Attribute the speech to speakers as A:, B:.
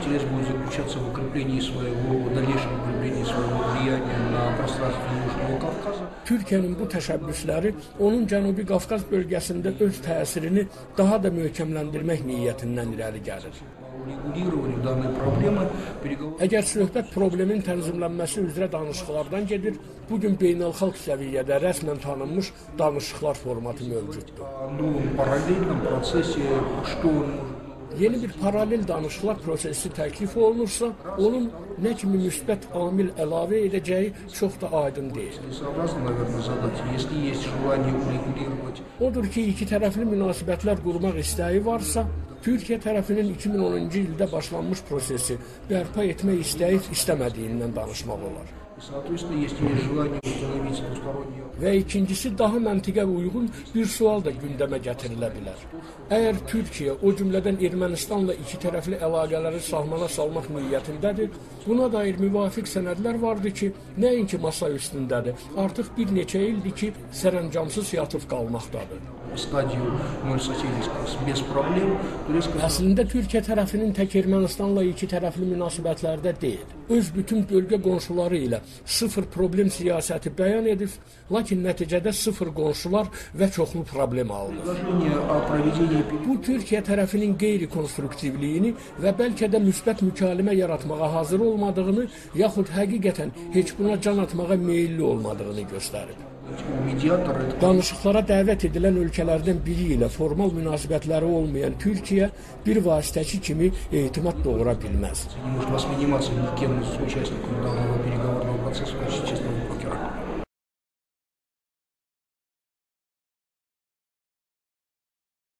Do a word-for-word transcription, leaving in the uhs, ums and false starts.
A: интерес будет заключаться в укреплении своего, в дальнейшем укреплении своего влияния на пространстве Южного Кавказа.
B: Türkiyənin bu təşəbbüsləri onun Cənubi Qafqaz bölgəsində öz təsirini daha da möhkəmləndirmək niyyətindən irəli gəlir. Əgər söhbət problemin tənzimlənməsi üzrə danışıqlardan gedir, bugün beynəlxalq səviyyədə rəsmən tanınmış danışıqlar formatı mövcuddur. Yeni bir paralel danışıqlar prosesi təklif olunursa, onun nə kimi müsbət amil əlavə edəcəyi çox da aydın deyil. Odur ki, iki tərəfli münasibətlər qurmaq istəyi varsa, Türkiyə tərəfinin iki min onuncu ildə başlanmış prosesi bərpa etmək istəyib istəmədiyindən danışmaq olar. Və ikincisi, daha məntiqə uyğun bir sual da gündəmə gətirilə bilər. Əgər Türkiyə, o cümlədən Ermənistanla iki tərəfli əlaqələri sahmana salmaq niyyətindədir, buna dair müvafiq sənədlər vardır ki, nəinki masa üstündədir, artıq bir neçə ildir ki, sərəncamsız yatıb qalmaqdadır. Əslində Türkiyə tərəfinin tək Ermənistanla iki tərəfli münasibətlərdə deyil, öz bütün bölgə qonşuları ilə sıfır problem siyasəti bəyan edib, lakin nəticədə sıfır qonşular və çoxlu problem alınır. Bu Türkiyə tərəfinin qeyri-konstruktivliyini və bəlkə də müsbət mükalimə yaratmağa hazır olmadığını, yaxud həqiqətən heç buna can atmağa meyilli olmadığını göstərib. Danışıqlara dəvət edilən ölkələrdən biri ilə formal münasibətləri olmayan Türkiyə bir vasitəçi kimi etimad doğura bilməz.